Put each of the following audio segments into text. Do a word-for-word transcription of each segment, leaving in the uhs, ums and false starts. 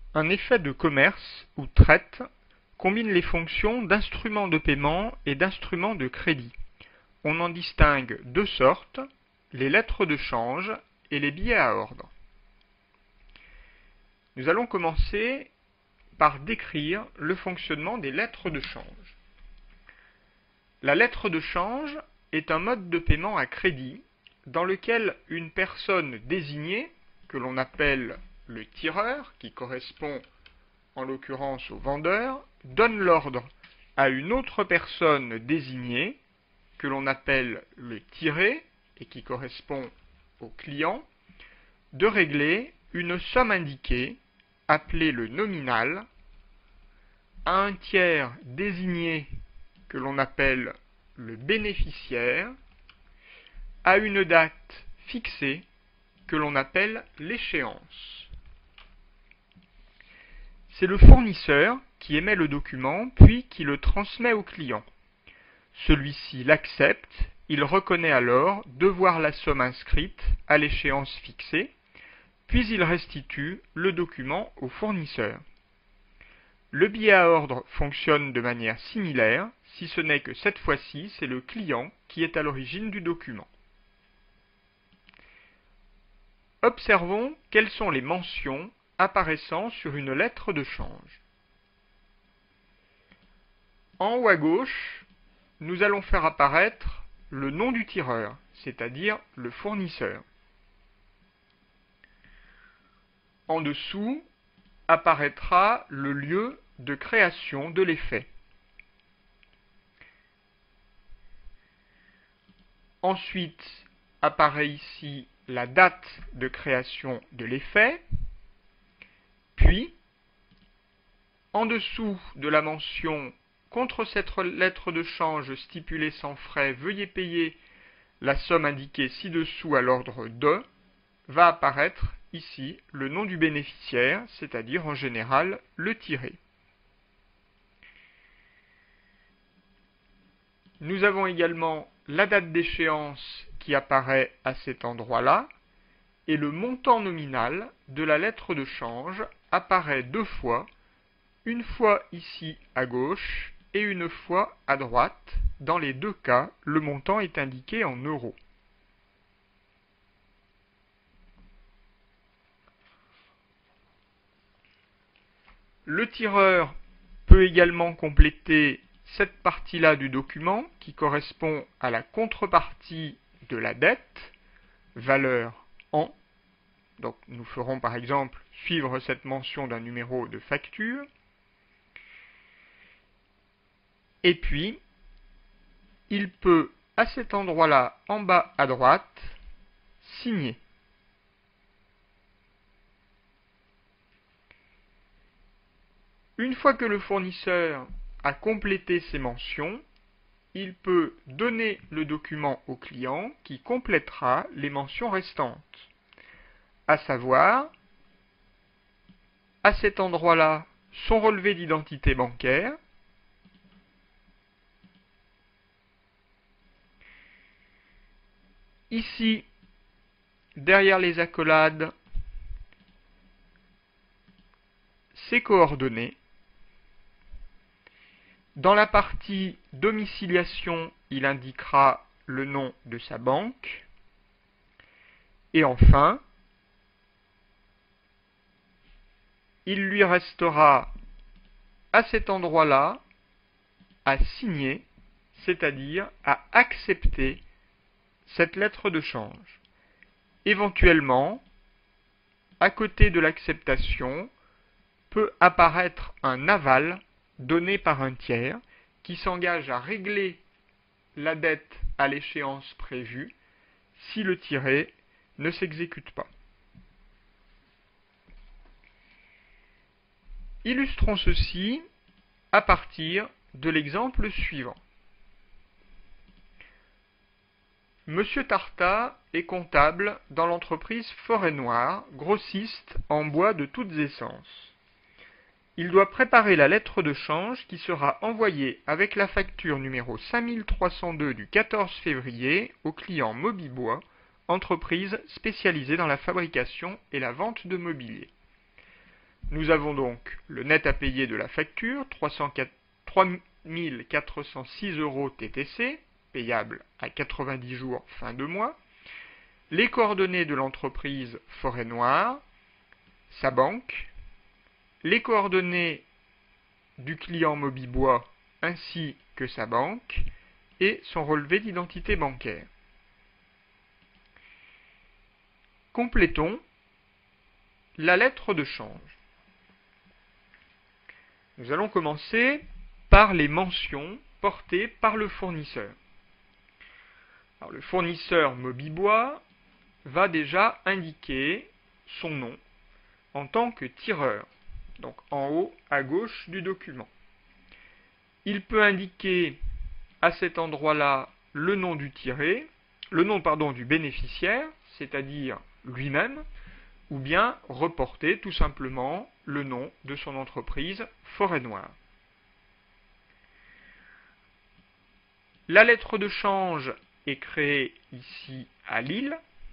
Un effet de commerce ou traite combine les fonctions d'instrument de paiement et d'instrument de crédit. On en distingue deux sortes, les lettres de change et les billets à ordre. Nous allons commencer par décrire le fonctionnement des lettres de change. La lettre de change est un mode de paiement à crédit dans lequel une personne désignée, que l'on appelle le tireur, qui correspond en l'occurrence au vendeur, donne l'ordre à une autre personne désignée, que l'on appelle le tiré, et qui correspond au client, de régler une somme indiquée, appelée le nominal, à un tiers désigné, que l'on appelle le bénéficiaire, à une date fixée, que l'on appelle l'échéance. C'est le fournisseur qui émet le document, puis qui le transmet au client. Celui-ci l'accepte, il reconnaît alors devoir la somme inscrite à l'échéance fixée, puis il restitue le document au fournisseur. Le billet à ordre fonctionne de manière similaire, si ce n'est que cette fois-ci, c'est le client qui est à l'origine du document. Observons quelles sont les mentions apparaissant sur une lettre de change. En haut à gauche, nous allons faire apparaître le nom du tireur, c'est-à-dire le fournisseur. En dessous apparaîtra le lieu de création de l'effet. Ensuite apparaît ici la date de création de l'effet, puis en dessous de la mention « Contre cette lettre de change stipulée sans frais, veuillez payer la somme indiquée ci-dessous à l'ordre de » va apparaître ici le nom du bénéficiaire, c'est-à-dire en général le tiré. Nous avons également la date d'échéance qui apparaît à cet endroit-là, et le montant nominal de la lettre de change apparaît deux fois, une fois ici à gauche et une fois à droite. Dans les deux cas, le montant est indiqué en euros. Le tireur peut également compléter cette partie-là du document qui correspond à la contrepartie de la dette, valeur en. Donc nous ferons par exemple suivre cette mention d'un numéro de facture. Et puis, il peut, à cet endroit-là, en bas à droite, signer. Une fois que le fournisseur a complété ces mentions, il peut donner le document au client qui complétera les mentions restantes. À savoir, à cet endroit-là, son relevé d'identité bancaire, ici, derrière les accolades, ses coordonnées. Dans la partie domiciliation, il indiquera le nom de sa banque. Et enfin, il lui restera à cet endroit-là à signer, c'est-à-dire à accepter cette lettre de change. Éventuellement, à côté de l'acceptation, peut apparaître un aval donné par un tiers qui s'engage à régler la dette à l'échéance prévue si le tiré ne s'exécute pas. Illustrons ceci à partir de l'exemple suivant. Monsieur Tartat est comptable dans l'entreprise Forêt-Noire, grossiste en bois de toutes essences. Il doit préparer la lettre de change qui sera envoyée avec la facture numéro cinq mille trois cent deux du quatorze février au client Mobibois, entreprise spécialisée dans la fabrication et la vente de mobilier. Nous avons donc le net à payer de la facture, trois mille quatre cent six euros T T C, payable à quatre-vingt-dix jours fin de mois, les coordonnées de l'entreprise Forêt Noire, sa banque, les coordonnées du client Mobibois ainsi que sa banque et son relevé d'identité bancaire. Complétons la lettre de change. Nous allons commencer par les mentions portées par le fournisseur. Alors, le fournisseur Mobibois va déjà indiquer son nom en tant que tireur, donc en haut à gauche du document. Il peut indiquer à cet endroit-là le nom du tiré, le nom pardon, du bénéficiaire, c'est-à-dire lui-même, ou bien reporter tout simplement le nom de son entreprise Forêt Noire. La lettre de change est créée ici à Lille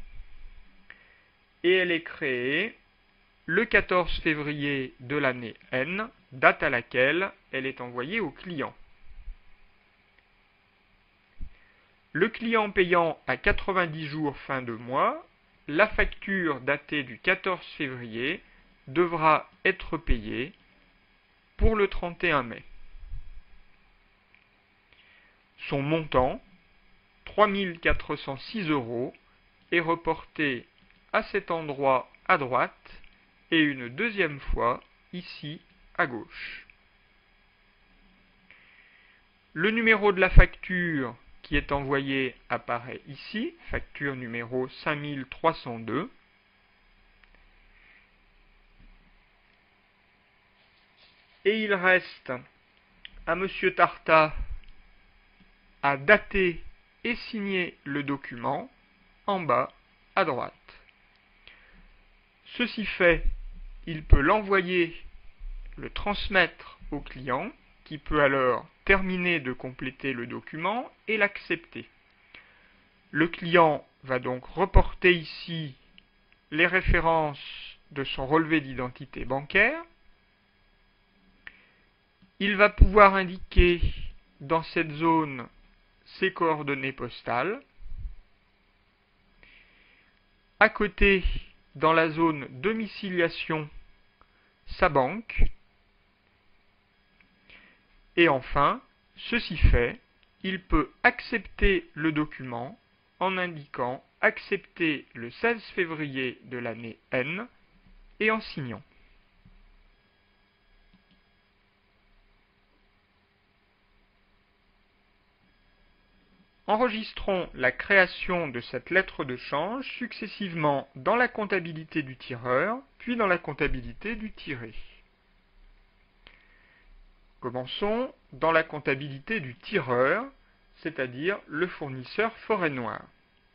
et elle est créée le quatorze février de l'année N, date à laquelle elle est envoyée au client. Le client payant à quatre-vingt-dix jours fin de mois, la facture datée du quatorze février devra être payée pour le trente et un mai. Son montant, trois mille quatre cent six euros, est reporté à cet endroit à droite et une deuxième fois ici à gauche. Le numéro de la facture qui est envoyée apparaît ici, facture numéro cinq mille trois cent deux. Et il reste à Monsieur Tartat à dater et signer le document en bas à droite. Ceci fait, il peut l'envoyer, le transmettre au client, qui peut alors terminer de compléter le document et l'accepter. Le client va donc reporter ici les références de son relevé d'identité bancaire. Il va pouvoir indiquer dans cette zone ses coordonnées postales. À côté, dans la zone domiciliation, sa banque. Et enfin, ceci fait, il peut accepter le document en indiquant « Accepter le seize février de l'année N » et en signant. Enregistrons la création de cette lettre de change successivement dans la comptabilité du tireur, puis dans la comptabilité du tiré. Commençons dans la comptabilité du tireur, c'est-à-dire le fournisseur Forêt Noire.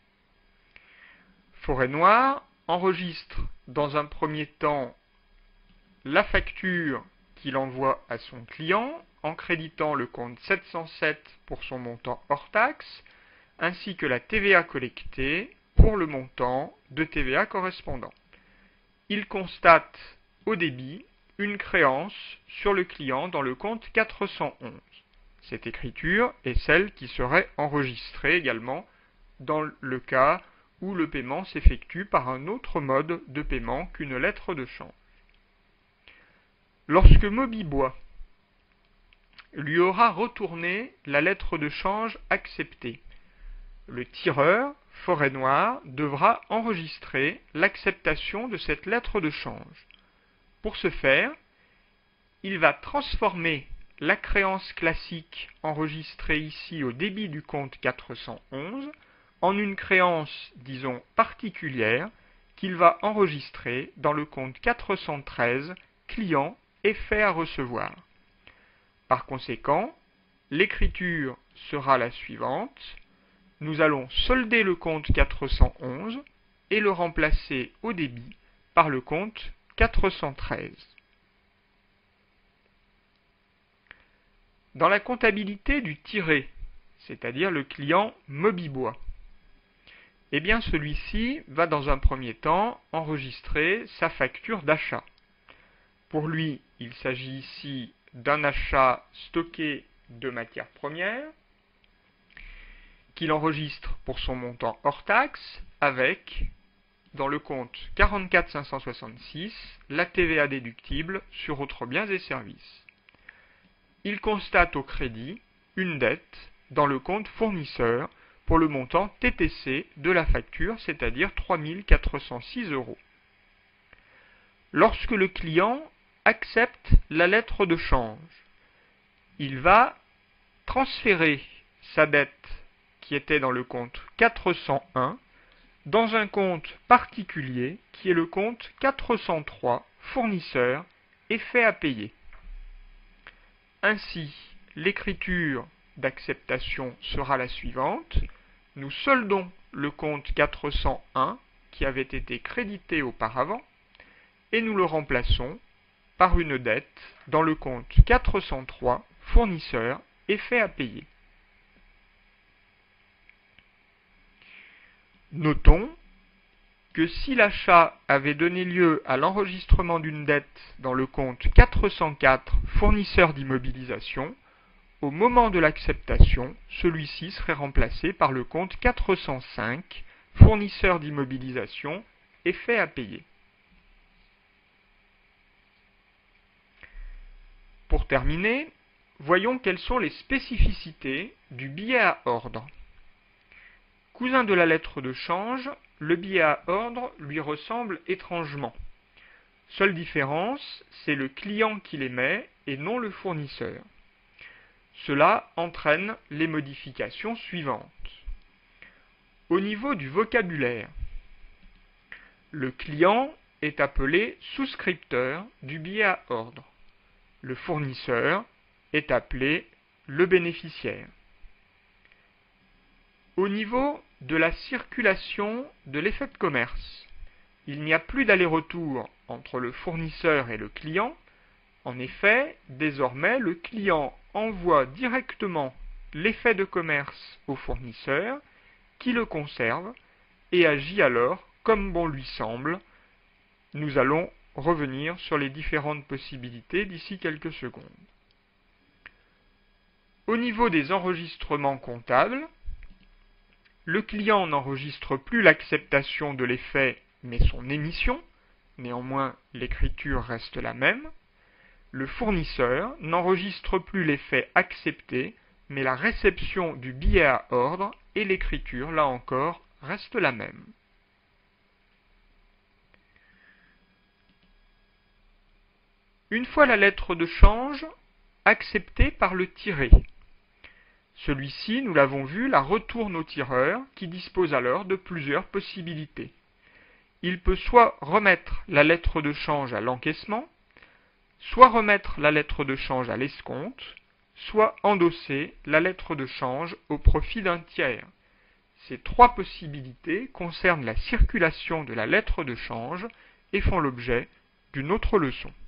Forêt Noire enregistre dans un premier temps la facture qu'il envoie à son client en créditant le compte sept cent sept pour son montant hors taxe, ainsi que la T V A collectée pour le montant de T V A correspondant. Il constate au débit une créance sur le client dans le compte quatre cent onze. Cette écriture est celle qui serait enregistrée également dans le cas où le paiement s'effectue par un autre mode de paiement qu'une lettre de change. Lorsque Mobibois lui aura retourné la lettre de change acceptée, le tireur, Forêt Noire, devra enregistrer l'acceptation de cette lettre de change. Pour ce faire, il va transformer la créance classique enregistrée ici au débit du compte quatre cent onze en une créance, disons, particulière qu'il va enregistrer dans le compte quatre cent treize, client et fait à recevoir. Par conséquent, l'écriture sera la suivante. Nous allons solder le compte quatre cent onze et le remplacer au débit par le compte quatre cent treize. Dans la comptabilité du tiré, c'est-à-dire le client Mobibois, eh bien celui-ci va dans un premier temps enregistrer sa facture d'achat. Pour lui, il s'agit ici d'un achat stocké de matières premières qu'il enregistre pour son montant hors taxe avec, dans le compte quarante-quatre cinq cent soixante-six, la T V A déductible sur autres biens et services. Il constate au crédit une dette dans le compte fournisseur pour le montant T T C de la facture, c'est-à-dire trois mille quatre cent six euros. Lorsque le client accepte la lettre de change, il va transférer sa dette qui était dans le compte quatre cent un dans un compte particulier qui est le compte quatre cent trois fournisseur et fait à payer. Ainsi, l'écriture d'acceptation sera la suivante. Nous soldons le compte quatre cent un qui avait été crédité auparavant et nous le remplaçons par une dette dans le compte quatre cent trois fournisseur et fait à payer. Notons que si l'achat avait donné lieu à l'enregistrement d'une dette dans le compte quatre cent quatre fournisseur d'immobilisation, au moment de l'acceptation, celui-ci serait remplacé par le compte quatre cent cinq fournisseur d'immobilisation et fait à payer. Pour terminer, voyons quelles sont les spécificités du billet à ordre. Cousin de la lettre de change, le billet à ordre lui ressemble étrangement. Seule différence, c'est le client qui l'émet et non le fournisseur. Cela entraîne les modifications suivantes. Au niveau du vocabulaire, le client est appelé souscripteur du billet à ordre. Le fournisseur est appelé le bénéficiaire. Au niveau de la circulation de l'effet de commerce, il n'y a plus d'aller-retour entre le fournisseur et le client. En effet, désormais, le client envoie directement l'effet de commerce au fournisseur qui le conserve et agit alors comme bon lui semble. Nous allons revenir sur les différentes possibilités d'ici quelques secondes. Au niveau des enregistrements comptables, le client n'enregistre plus l'acceptation de l'effet, mais son émission. Néanmoins, l'écriture reste la même. Le fournisseur n'enregistre plus l'effet accepté, mais la réception du billet à ordre et l'écriture, là encore, reste la même. Une fois la lettre de change acceptée par le tiré, celui-ci, nous l'avons vu, la retourne au tireur qui dispose alors de plusieurs possibilités. Il peut soit remettre la lettre de change à l'encaissement, soit remettre la lettre de change à l'escompte, soit endosser la lettre de change au profit d'un tiers. Ces trois possibilités concernent la circulation de la lettre de change et font l'objet d'une autre leçon.